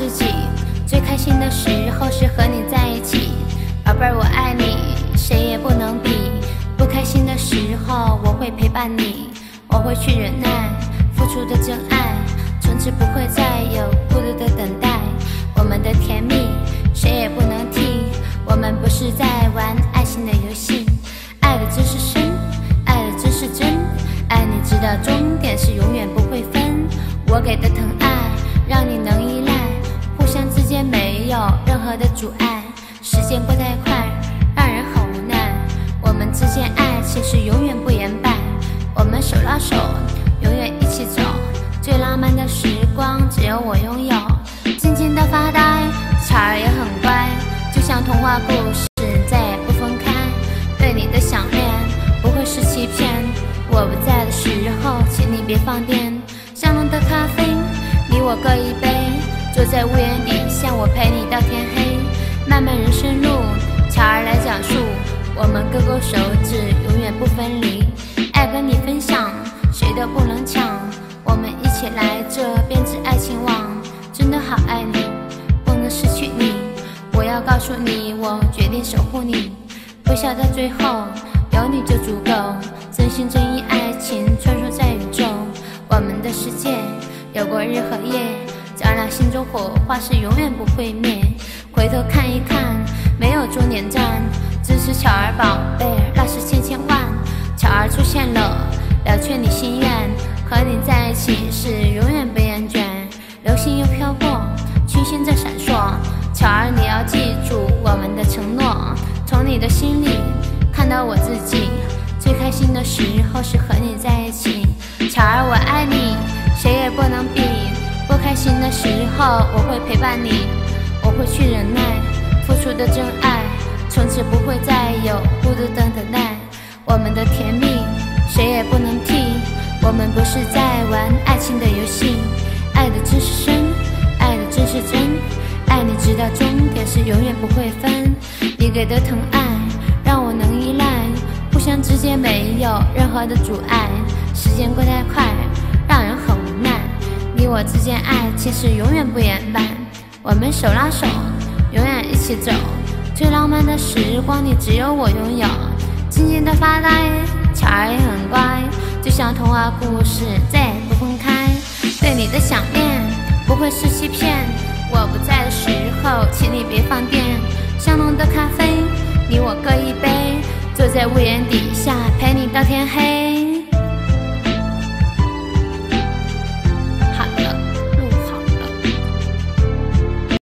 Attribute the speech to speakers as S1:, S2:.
S1: 自己，最开心的时候是和你在一起。宝贝儿，我爱你，谁也不能比。不开心的时候，我会陪伴你，我会去忍耐，付出的真爱，从此不会再有孤独的等待。我们的甜蜜，谁也不能替。我们不是在玩爱情的游戏，爱的真是深，爱的真是真。爱你直到终点是永远不会分。我给的疼爱，让你能依赖，互相之间没有任何的阻碍。时间过太快，让人很无奈。我们之间爱情是永远不言败。我们手拉手，永远一起走，最浪漫的时光只有我拥有。静静的发呆，巧儿也很乖，就像童话故事，再也不分开。对你的想念不会是欺骗，我不在的时候，请你别放电。香浓的咖啡，你我各一杯，坐在屋檐底下，我陪你到天黑。漫漫人生路，巧儿来讲述，我们勾勾手指，永远不分离。爱跟你分享，谁都不能抢。我们一起来这编织爱情网，真的好爱你，不能失去你。我要告诉你，我决定守护你，微笑到最后，有你就足够。真心真意爱情穿梭在宇宙，我们的世界有过日和夜，照亮心中火花是永远不会灭。回头看一看，没有终点站，支持巧儿宝贝，那是千千万。巧儿出现了，了却你心愿，和你在一起是永远不厌倦。流星又飘过，群星在闪烁，巧儿你要记住我们的承诺，从你的心里看到我自己。最开心的时候是和你在一起，巧儿我爱你，谁也不能比。不开心的时候我会陪伴你，我会去忍耐，付出的真爱，从此不会再有孤独的等待。我们的甜蜜谁也不能替，我们不是在玩爱情的游戏。爱的真是深，爱的真是真，爱你直到终点是永远不会分。你给的疼爱让我能依赖，互相之间没有任何的阻碍。时间过太快，让人很无奈。你我之间爱情是永远不言败。我们手拉手，永远一起走，最浪漫的时光你只有我拥有。静静的发呆，巧儿也很乖，就像童话故事，再也不分开。对你的想念不会是欺骗，我不在的时候，请你别放电。香浓的咖啡，你我各一杯，坐在屋檐底下，陪你到天黑。